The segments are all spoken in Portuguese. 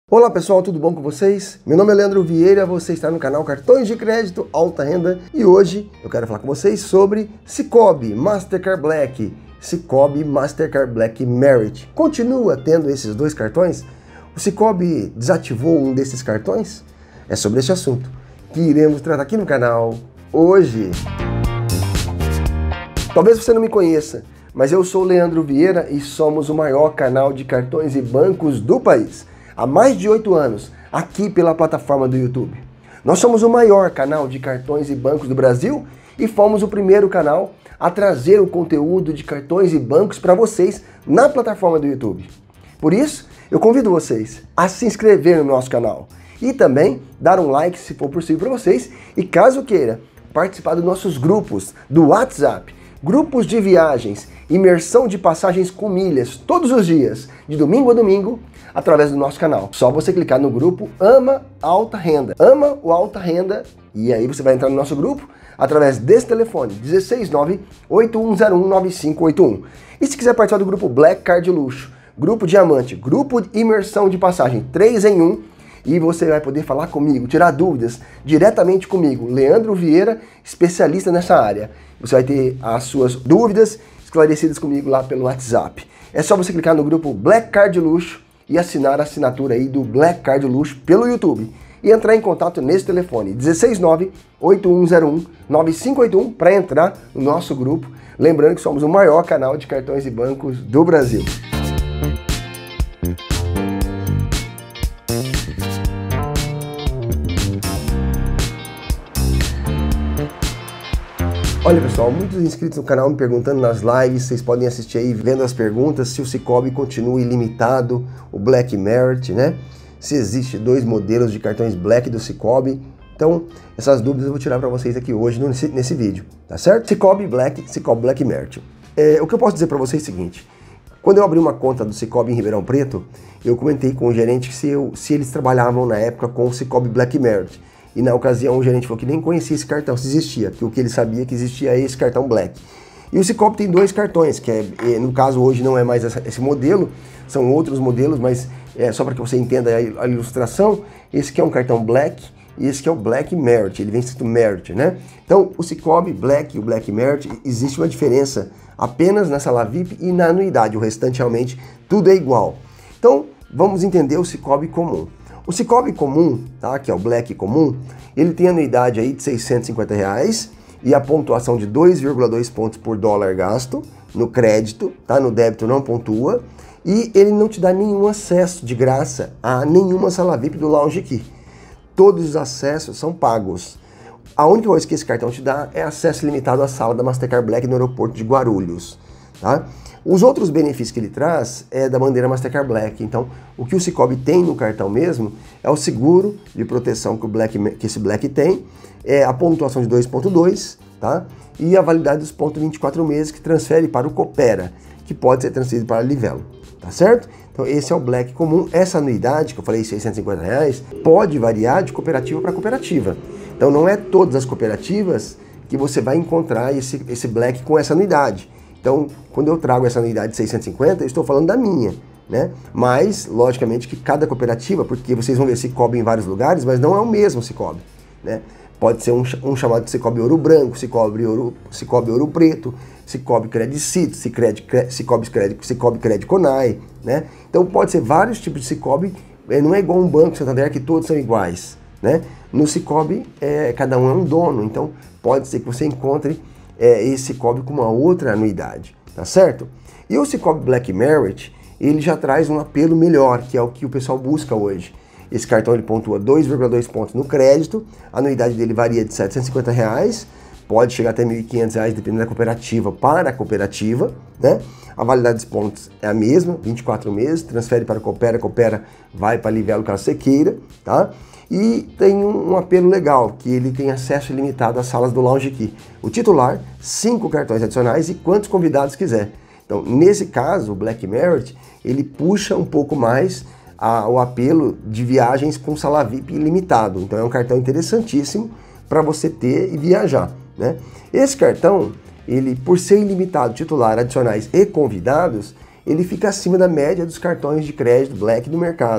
Olá pessoal, tudo bom com vocês? Meu nome é Leandro Vieira, você está no canal Cartões de Crédito Alta Renda e hoje eu quero falar com vocês sobre Sicoob Mastercard Black, Sicoob Mastercard Black Merit. Continua tendo esses dois cartões? O Sicoob desativou um desses cartões? É sobre esse assunto que iremos tratar aqui no canal hoje. Talvez você não me conheça, mas eu sou Leandro Vieira e somos o maior canal de cartões e bancos do país. Há mais de 8 anos, aqui pela plataforma do YouTube. Nós somos o maior canal de cartões e bancos do Brasil e fomos o primeiro canal a trazer o conteúdo de cartões e bancos para vocês na plataforma do YouTube. Por isso, eu convido vocês a se inscrever no nosso canal e também dar um like se for possível para vocês e caso queira participar dos nossos grupos do WhatsApp, grupos de viagens, imersão de passagens com milhas todos os dias, de domingo a domingo, através do nosso canal. Só você clicar no grupo Ama Alta Renda. Ama o Alta Renda e aí você vai entrar no nosso grupo através desse telefone, 169-8101-9581. E se quiser participar do grupo Black Card Luxo, grupo Diamante, grupo de imersão de passagem 3 em 1, e você vai poder falar comigo, tirar dúvidas diretamente comigo, Leandro Vieira, especialista nessa área. Você vai ter as suas dúvidas esclarecidas comigo lá pelo WhatsApp. É só você clicar no grupo Black Card Luxo e assinar a assinatura aí do Black Card Luxo pelo YouTube. E entrar em contato nesse telefone, 169-8101-9581, para entrar no nosso grupo. Lembrando que somos o maior canal de cartões e bancos do Brasil. Olha pessoal, muitos inscritos no canal me perguntando nas lives, vocês podem assistir aí vendo as perguntas, se o Sicoob continua ilimitado, o Black Merit, né? Se existe dois modelos de cartões Black do Sicoob. Então, essas dúvidas eu vou tirar para vocês aqui hoje nesse vídeo, tá certo? Sicoob Black, Sicoob Black Merit. O que eu posso dizer para vocês é o seguinte, quando eu abri uma conta do Sicoob em Ribeirão Preto, eu comentei com o gerente que se eles trabalhavam na época com o Sicoob Black Merit. E na ocasião o gerente falou que nem conhecia esse cartão, se existia, que o que ele sabia que existia é esse cartão Black. E o Sicoob tem dois cartões, que no caso hoje não é mais esse modelo, são outros modelos, mas só para que você entenda a ilustração, esse aqui é um cartão Black e esse aqui é o Black Merit, ele vem escrito Merit, né? Então o Sicoob Black e o Black Merit, existe uma diferença apenas na sala VIP e na anuidade, o restante realmente tudo é igual. Então vamos entender o Sicoob comum. O Sicoob comum, tá, que é o Black comum, ele tem anuidade aí de R$650 e a pontuação de 2,2 pontos por dólar gasto no crédito, tá? No débito não pontua, e ele não te dá nenhum acesso de graça a nenhuma sala VIP do Lounge Key. Todos os acessos são pagos. A única coisa que esse cartão te dá é acesso limitado à sala da Mastercard Black no aeroporto de Guarulhos, tá? Os outros benefícios que ele traz é da bandeira Mastercard Black. Então, o que o Sicoob tem no cartão mesmo é o seguro de proteção que esse Black tem, é a pontuação de 2,2, tá? E a validade dos pontos 24 meses que transfere para o Coopera, que pode ser transferido para a Livelo, tá certo? Então, esse é o Black comum. Essa anuidade, que eu falei, R$650, pode variar de cooperativa para cooperativa. Então, não é todas as cooperativas que você vai encontrar esse Black com essa anuidade. Então, quando eu trago essa anuidade de 650, eu estou falando da minha, né? Mas, logicamente, que cada cooperativa, porque vocês vão ver Sicoob em vários lugares, mas não é o mesmo Sicoob, né? Pode ser um chamado de Sicoob Ouro Branco, Sicoob Ouro Preto, Sicoob Credicito, Sicoob Credit Conai, né? Então, pode ser vários tipos de Sicoob, não é igual um Banco Santander que todos são iguais, né? No Sicoob, cada um é um dono, então pode ser que você encontre esse Sicoob com uma outra anuidade, tá certo? E o Sicoob Black Merit, ele já traz um apelo melhor, que é o que o pessoal busca hoje. Esse cartão ele pontua 2,2 pontos no crédito, a anuidade dele varia de R$750, pode chegar até R$1.500, dependendo da cooperativa para a cooperativa, né? A validade dos pontos é a mesma, 24 meses, transfere para a Coopera vai para a Livelo caso você queira, tá? E tem um apelo legal, que ele tem acesso ilimitado às salas do Lounge Key. O titular, 5 cartões adicionais e quantos convidados quiser. Então, nesse caso, o Black Merit, ele puxa um pouco mais o apelo de viagens com sala VIP ilimitado. Então, é um cartão interessantíssimo para você ter e viajar, né? Esse cartão, ele, por ser ilimitado, titular, adicionais e convidados, ele fica acima da média dos cartões de crédito Black do mercado.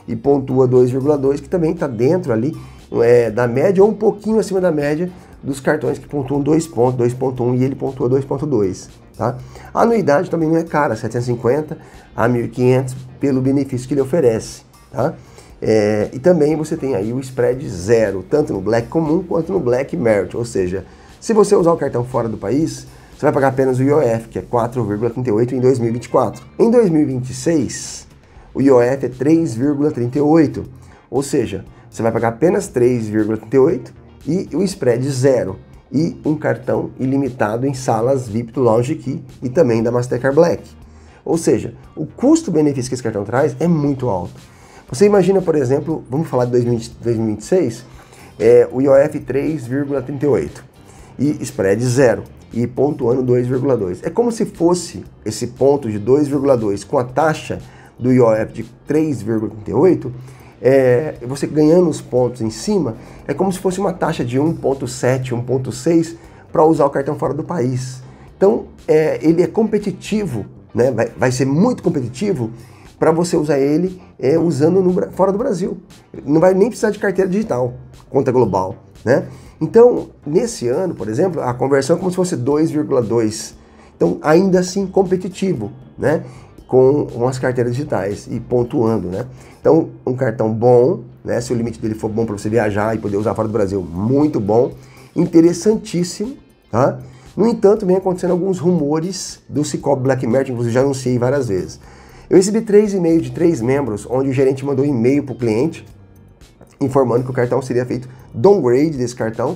e pontua 2,2, que também está dentro ali da média ou um pouquinho acima da média dos cartões que pontuam 2 pontos, 2,1 e ele pontua 2,2. Tá? A anuidade também não é cara, 750 a 1.500 pelo benefício que ele oferece. Tá? E também você tem aí o spread zero, tanto no Black comum quanto no Black Merit, ou seja, se você usar o cartão fora do país, você vai pagar apenas o IOF, que é 4,38 em 2024. Em 2026, o IOF é 3,38, ou seja, você vai pagar apenas 3,38 e o spread zero e um cartão ilimitado em salas VIP do Lounge Key e também da Mastercard Black. Ou seja, o custo-benefício que esse cartão traz é muito alto. Você imagina, por exemplo, vamos falar de 2026, o IOF 3,38 e spread zero e pontuando 2,2. É como se fosse esse ponto de 2,2 com a taxa do IOF de 3,38, você ganhando os pontos em cima, é como se fosse uma taxa de 1,7, 1,6 para usar o cartão fora do país. Então, ele é competitivo, né? Vai ser muito competitivo para você usar ele usando fora do Brasil. Não vai nem precisar de carteira digital, conta global, né? Então, nesse ano, por exemplo, a conversão é como se fosse 2,2. Então, ainda assim, competitivo, né? Com as carteiras digitais e pontuando, né? Então, um cartão bom, né? Se o limite dele for bom para você viajar e poder usar fora do Brasil, muito bom, interessantíssimo, tá? No entanto, vem acontecendo alguns rumores do Cicobi Black Merit, inclusive já anunciei várias vezes. Eu recebi 3 e-mails de 3 membros, onde o gerente mandou e-mail para o cliente, informando que o cartão seria feito downgrade desse cartão,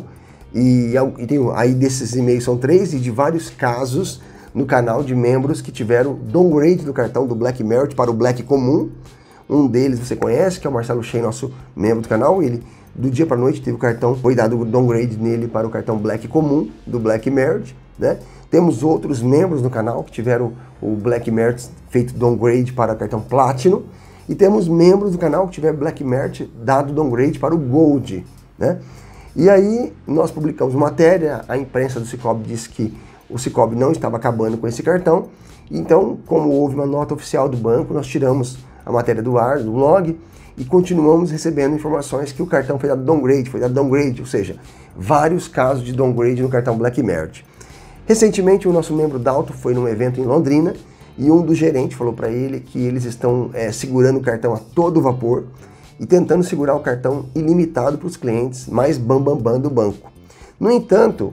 aí desses e-mails são 3 e de vários casos no canal de membros que tiveram downgrade do cartão do Black Merit para o Black comum. Um deles você conhece, que é o Marcelo Shein, nosso membro do canal. Ele, do dia para noite, teve o cartão, foi dado downgrade nele para o cartão Black comum do Black Merit, né? Temos outros membros no canal que tiveram o Black Merit feito downgrade para o cartão Platinum. E temos membros do canal que tiveram Black Merit dado downgrade para o Gold, né? E aí nós publicamos matéria, a imprensa do Cicobi disse que o Cicobi não estava acabando com esse cartão. Então, como houve uma nota oficial do banco, nós tiramos a matéria do ar, do log, e continuamos recebendo informações que o cartão foi dado downgrade, ou seja, vários casos de downgrade no cartão Black Merit. Recentemente, o nosso membro Dalton foi num evento em Londrina e um dos gerentes falou para ele que eles estão segurando o cartão a todo vapor e tentando segurar o cartão ilimitado para os clientes mais bambambam do banco. No entanto,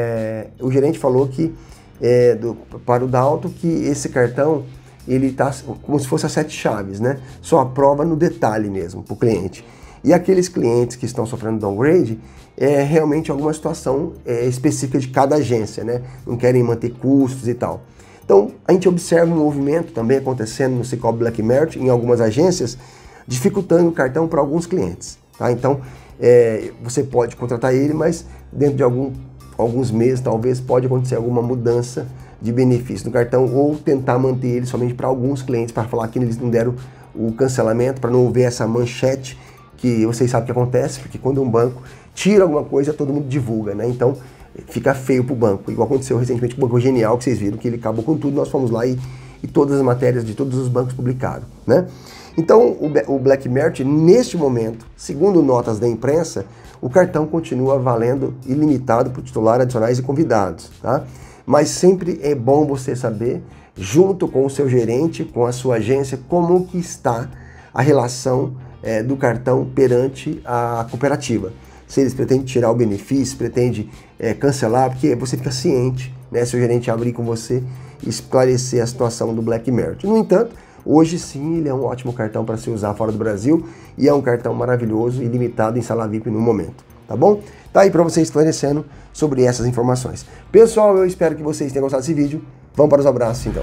o gerente falou que para o Dalton que esse cartão ele está como se fosse a 7 chaves, né? Só aprova no detalhe mesmo para o cliente. E aqueles clientes que estão sofrendo downgrade realmente alguma situação específica de cada agência, né? Não querem manter custos e tal. Então, a gente observa um movimento também acontecendo no Cicobi Black Merit em algumas agências, dificultando o cartão para alguns clientes. Tá? Então, você pode contratar ele, mas dentro de alguns meses, talvez, pode acontecer alguma mudança de benefício do cartão ou tentar manter ele somente para alguns clientes, para falar que eles não deram o cancelamento, para não haver essa manchete que vocês sabem que acontece, porque quando um banco tira alguma coisa, todo mundo divulga, né? Então, fica feio para o banco, igual aconteceu recentemente com o Banco Genial, que vocês viram que ele acabou com tudo, nós fomos lá e todas as matérias de todos os bancos publicaram, né? Então, o Black Merit, neste momento, segundo notas da imprensa, o cartão continua valendo ilimitado para o titular, adicionais e convidados, tá? Mas sempre é bom você saber, junto com o seu gerente, com a sua agência, como que está a relação do cartão perante a cooperativa. Se eles pretendem tirar o benefício, pretende cancelar, porque você fica ciente, né, se o gerente abrir com você e esclarecer a situação do Black Merit. No entanto, hoje sim ele é um ótimo cartão para se usar fora do Brasil e é um cartão maravilhoso e limitado em sala VIP no momento, tá bom? Tá aí para você esclarecendo sobre essas informações. Pessoal, eu espero que vocês tenham gostado desse vídeo. Vamos para os abraços então.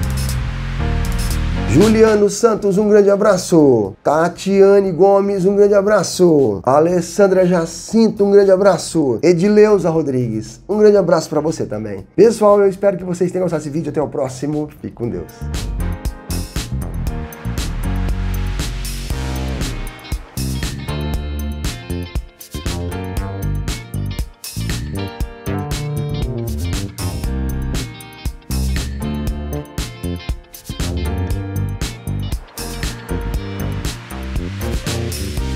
Juliano Santos, um grande abraço. Tatiane Gomes, um grande abraço. Alessandra Jacinto, um grande abraço. Edileuza Rodrigues, um grande abraço para você também. Pessoal, eu espero que vocês tenham gostado desse vídeo. Até o próximo. Fique com Deus. Cicobi.